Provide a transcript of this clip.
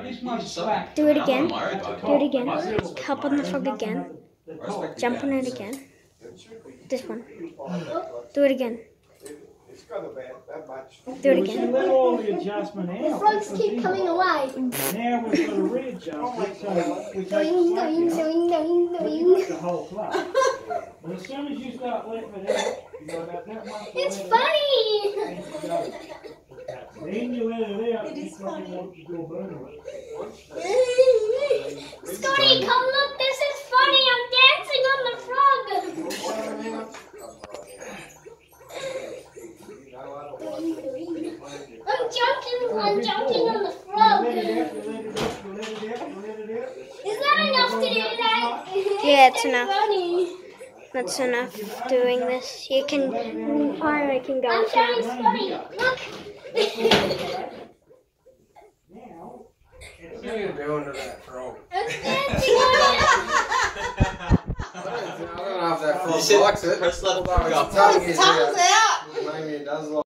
Do it again. Do it again. Hop on the frog again. Jump on it again. This one. Do it again. Do it again. Let all the adjustment out. The frogs keep coming away. Now we've got to readjust it so we take the whole club. But as soon as you start letting it out, you got about that much. It's funny! Then you let it out and you probably want to go burn it. Scotty, come look, this is funny. I'm dancing on the frog. I'm jumping on the frog. Is that enough to do that? Yeah, it's enough. Funny. That's enough doing this. You can finally can go. I'm showing Scotty. Look. What are you doing to that frog? I'm dancing on it. I don't know if that frog likes it. Press left. Tongue's out. Maybe it does like